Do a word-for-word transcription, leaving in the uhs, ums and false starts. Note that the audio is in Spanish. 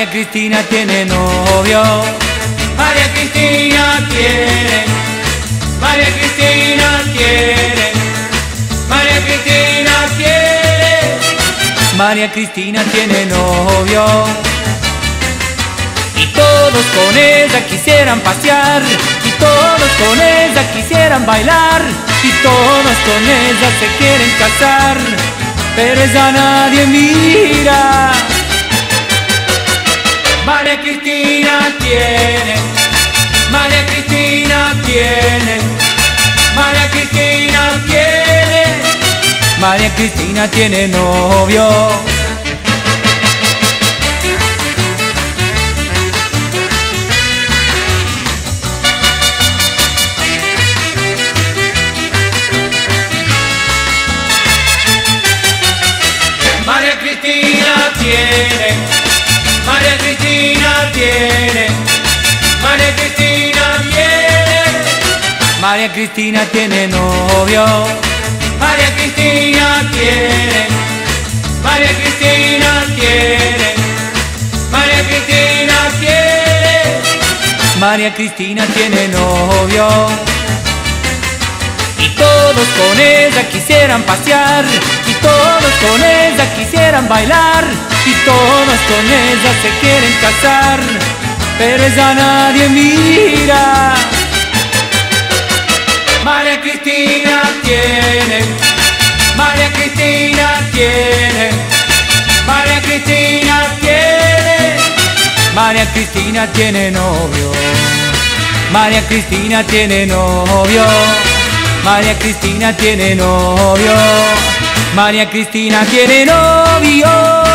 María Cristina tiene novio. María Cristina tiene, María Cristina tiene, María Cristina tiene, María Cristina tiene novio. Y todos con ella quisieran pasear, y todos con ella quisieran bailar, y todos con ella se quieren casar, pero ella nadie mira. María Cristina tiene, María Cristina tiene, María Cristina tiene, María Cristina tiene novio. María Cristina tiene, María Cristina tiene, María Cristina tiene, María Cristina tiene novio. María Cristina tiene, María Cristina tiene, María Cristina tiene, María Cristina tiene novio. Y todos con ella quisieran pasear, y todos con ella quisieran bailar, y todos con ella se quieren casar, pero ella nadie mira. María Cristina tiene, María Cristina tiene, María Cristina tiene, María Cristina tiene novio. María Cristina tiene novio. María Cristina tiene novio. María Cristina tiene novio.